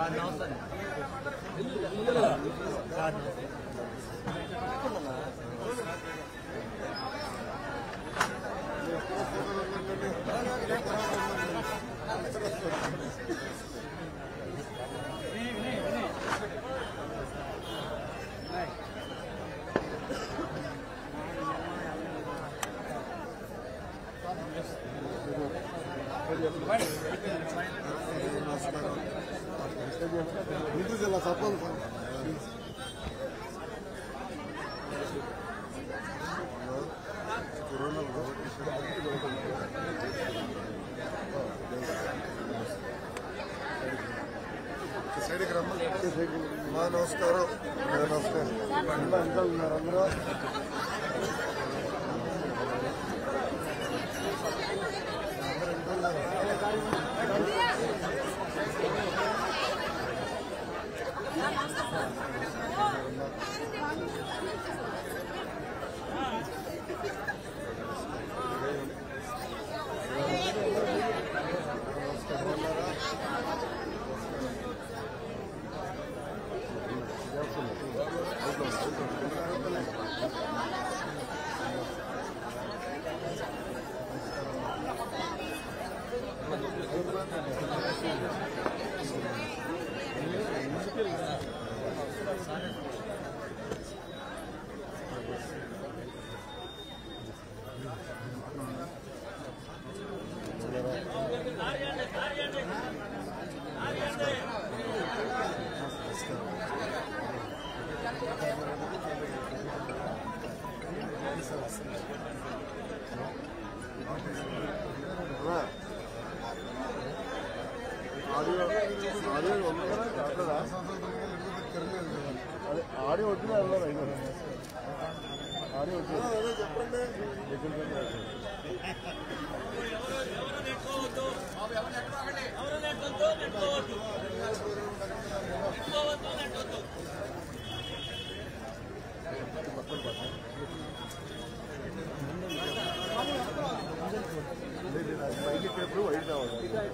నమస్కారం అందరూ ఆడియో వచ్చినా ఆడియో చెప్పండి. బయటికి పేపర్ వైట్ రావాలి.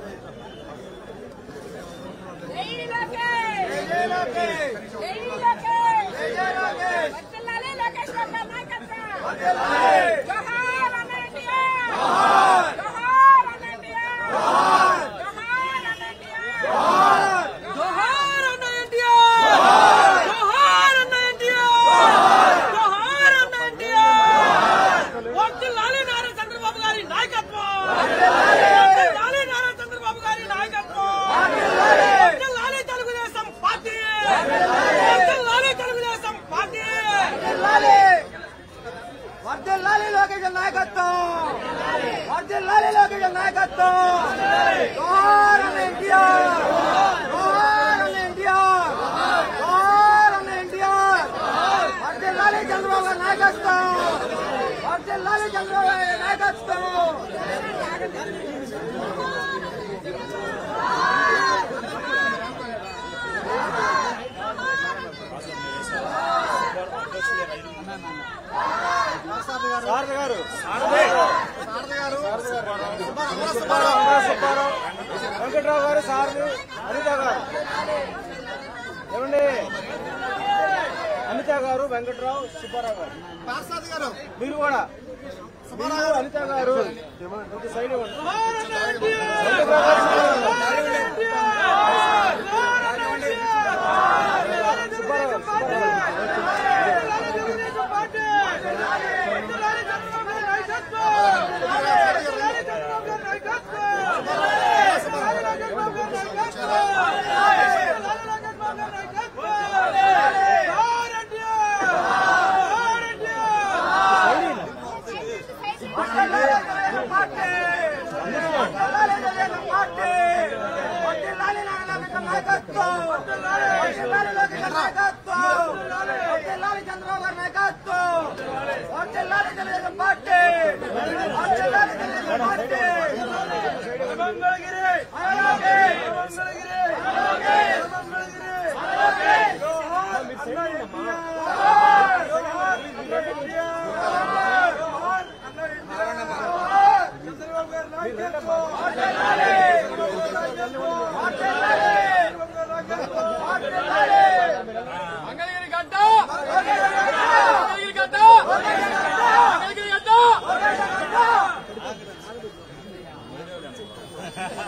వెంకట్రావు గారు, సార్లు, అనిత గారు, ఏమండి? అనిత గారు, వెంకట్రావు, సుబ్బారావు గారు, మీరు కూడా, అనిత గారు సైడ్ ఇవ్వండి.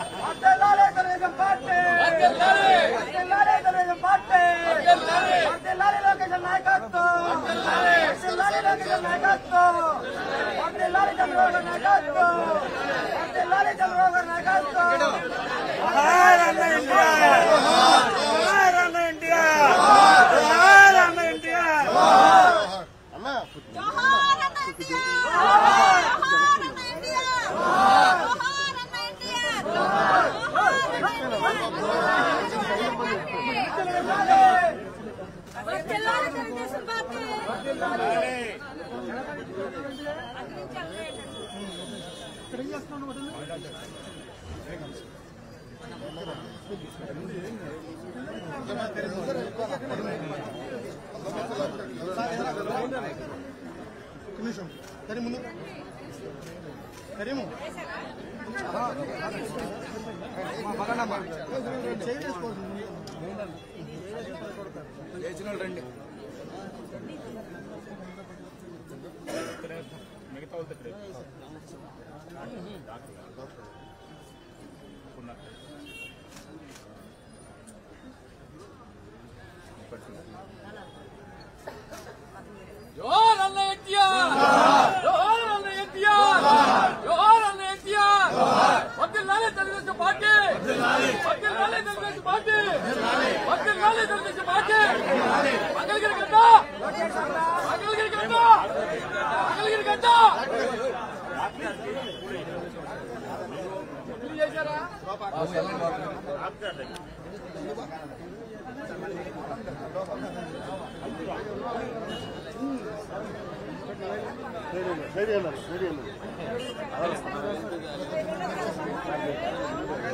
వర్ధిల్లాలి తెలుగుదేశం పార్టీ, వర్ధిల్లాలి తెలుగుదేశం పార్టీ, వర్ధిల్లాలి లోకేష్ నాయకత్వం, వర్ధిల్లాలి లోకేష్ నాయకత్వం, వర్ధిల్లాలి చంద్రబాబు గారి నాయకత్వం, వర్ధిల్లాలి చంద్రబాబు గారి నాయకత్వం. జోహార్ అన్న ఎన్టీఆర్, జోహార్ అన్న ఎన్టీఆర్, జోహార్ అన్న ఎన్టీఆర్, అన్న జోహార్ అన్న ఎన్టీఆర్, జోహార్ అన్న ఎన్టీఆర్, జోహార్ అన్న ఎన్టీఆర్, వర్ధిల్లాలి తెలుగుదేశం పార్టీ, వర్ధిల్లాలి. కరీము రండి మిగతా జోహార్ అన్న ఎన్టీఆర్, జోహార్ అన్న ఎన్టీఆర్, జోహార్ అన్న ఎన్టీఆర్, వర్ధిల్లాలి తెలుగుదేశం పార్టీ, వర్ధిల్లాలి తెలుగుదేశం పార్టీ, వర్ధిల్లాలి తెలుగుదేశం పార్టీ. మంగళగిరి గడ్డ, మంగళగిరి గడ్డ, మంగళగిరి గడ్డ చేశారా? సరే